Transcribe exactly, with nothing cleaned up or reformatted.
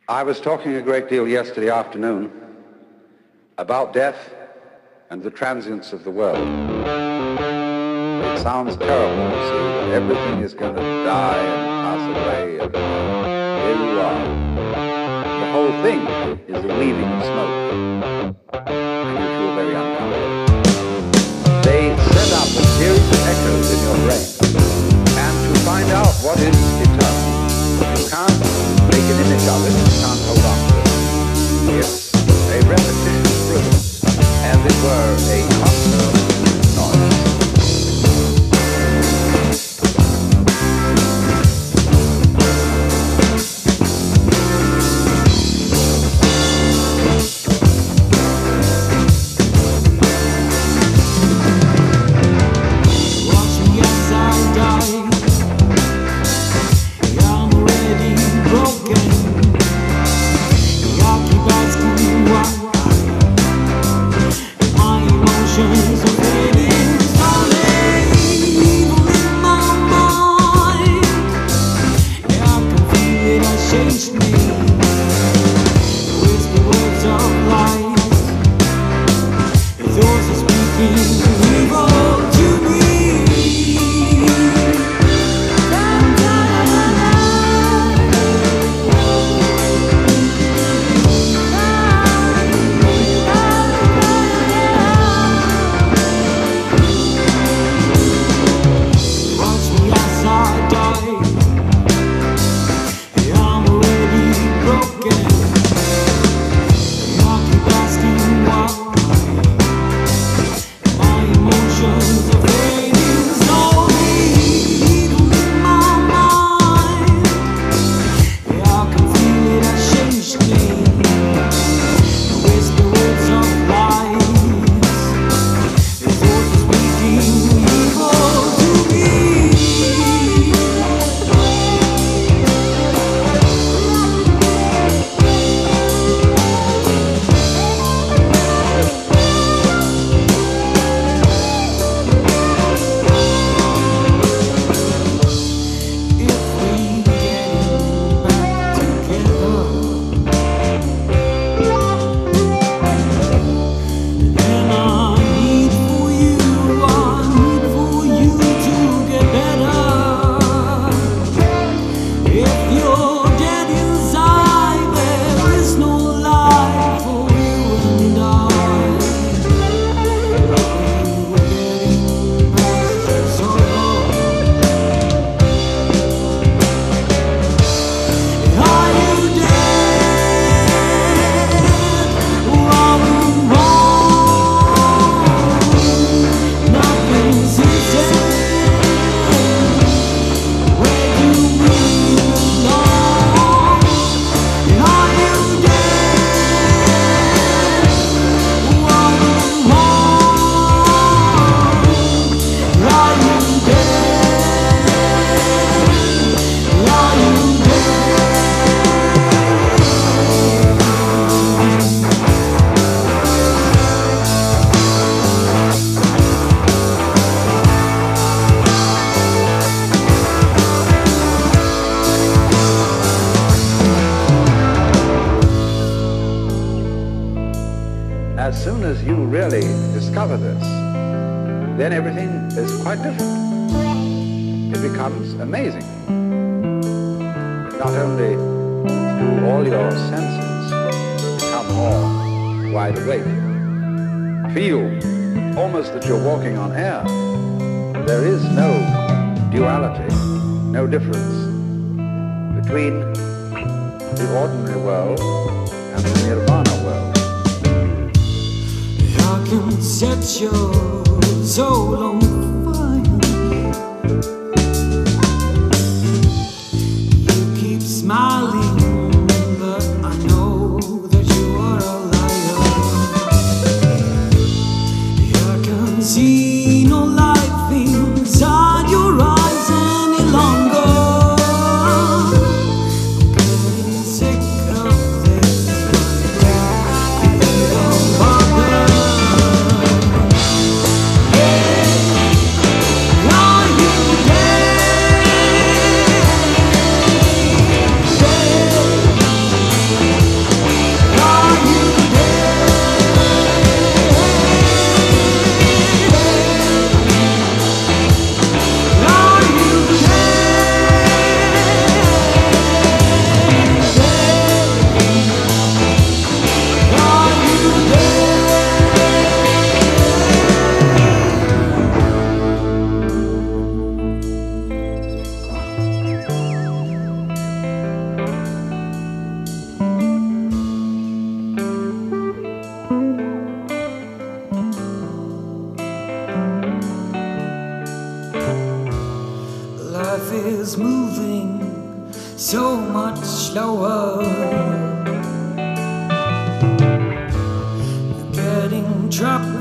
I was talking a great deal yesterday afternoon about death and the transience of the world. It sounds terrible, you see, that everything is going to die and pass away, and here you are. The whole thing is a weaving of smoke, and you feel very uncomfortable. They set up a series of echoes in your brain, and to find out what is eternal, you can't make an image of it, you can't hold on to it. It's a repetition of rhythms, as it were a constant noise. Watch me as I die. I'm already broken. I keep asking why. My emotions are fading slowly, evil in my mind. Yeah, I can feel it has changed me. Whisper words of lies. Those are speaking evil to me. Watch me as I die. I'm already broken. I keep asking why. My emotions are fading slowly, evil in my mind. Yeah, I can feel it has changed me. Whisper words of lies. Those are speaking evil to me. If we get back together, then I need for you, I need for you to get better. If you're dead inside, there is no life for you and I. We're getting past sorrow. Are you dead? Or are we wrong? Nothing's easy. Where do we belong? Are you dead? Or are we wrong? Are you dead? Are you dead? As soon as you really discover this, then everything is quite different. It becomes amazing. Not only do all your senses become more wide awake, feel almost that you're walking on air. There is no duality, no difference between the ordinary world and the nirvana world. I can set your soul on fire. You keep smiling, but I know that you are a liar. I can see no life inside your eyes any longer. I'm getting sick of this. Please don't bother. Yeah. slower. You're getting trapped